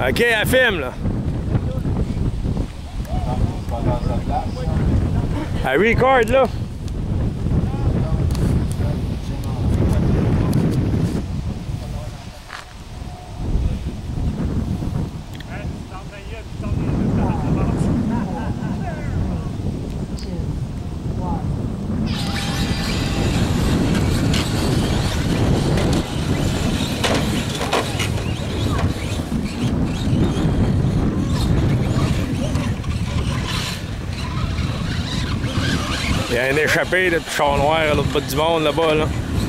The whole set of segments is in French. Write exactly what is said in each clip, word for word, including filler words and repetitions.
OK, elle filme, là. Elle record, là. Il y a un échappé de char noir à l'autre bout du monde là-bas, là.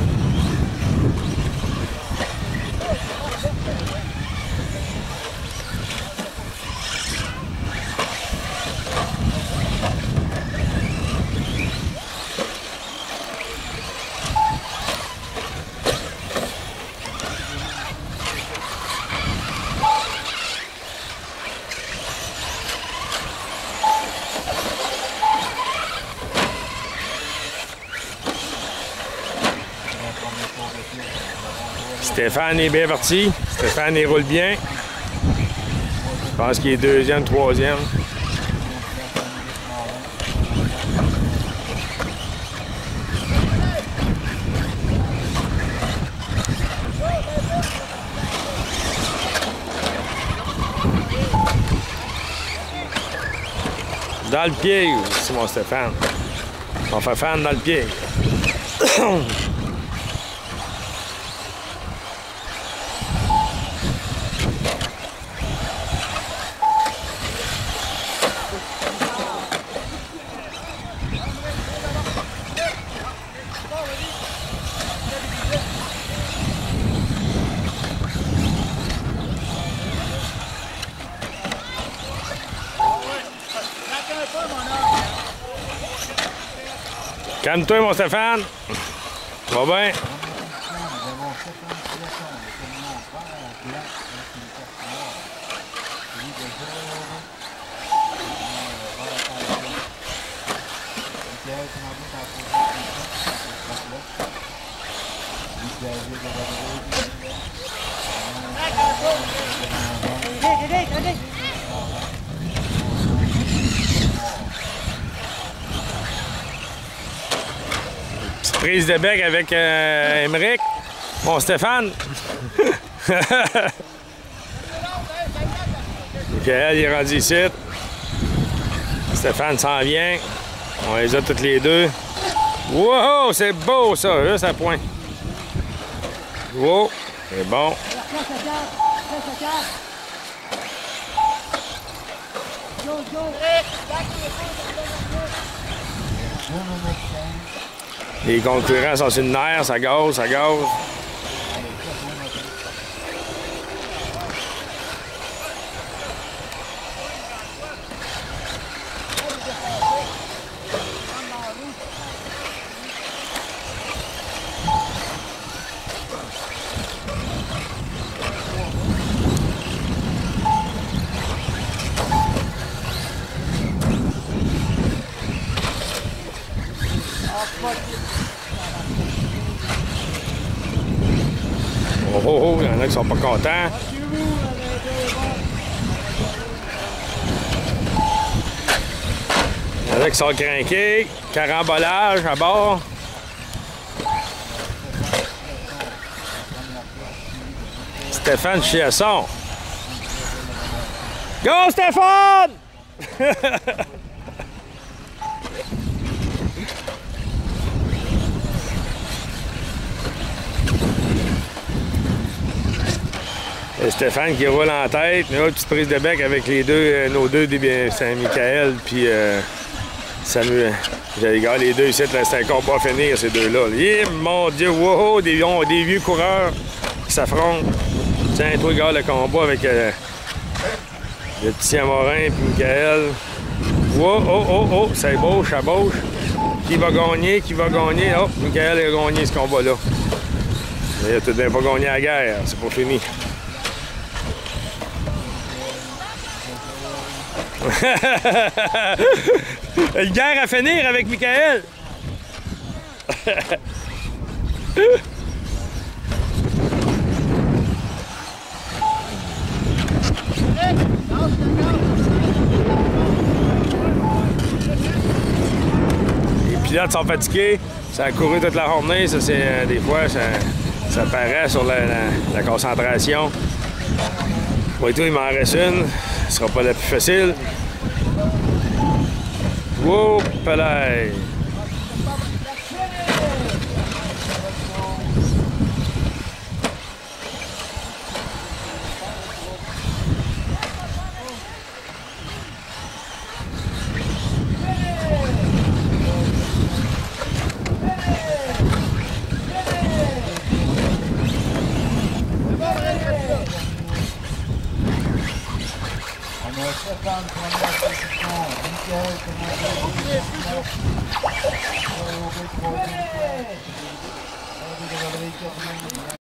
Stéphane est bien parti. Stéphane, il roule bien. Je pense qu'il est deuxième, troisième. Dans le pied, c'est mon Stéphane. On fait fan dans le pied. Calme-toi, mon Stéphane. Va bien. Prise de bec avec euh, Émeric. Bon, Stéphane. Michael, il est rendu ici. Stéphane s'en vient. On les a toutes les deux. Wow, c'est beau ça, juste à point. Wow, c'est bon. Les concurrents sont sur le nerf, ça gaz, ça gaz. Oh, oh, oh, il y en a qui sont pas contents. Il y en a qui sont craqués. Carambolage à bord. Stéphane Chiasson. Go, Stéphane! Et Stéphane qui roule en tête, une autre petite prise de bec avec les deux, euh, nos deux, Saint-Michael puis euh, Samuel. J'allais gars, les deux ici, c'est un combat à finir, ces deux-là. Eh, mon Dieu, wow, des, des vieux coureurs qui s'affrontent. Tiens, toi, regarde le combat avec euh, le petit Amorin puis Michael. Wow, oh, oh, oh, ça bouche, ça bouche. Qui va gagner, qui va gagner? Oh, Michael a gagné ce combat-là. Mais il a tout de même pas gagné la guerre, c'est pas fini. Une guerre à finir avec Michael. pilotes sont fatigués. Ça a couru toute la journée. Ça, c'est euh, des fois, ça, ça paraît sur la, la, la concentration. Pour tout, il m'en reste une. Ce sera pas la plus facile. Wow, palais! Okay.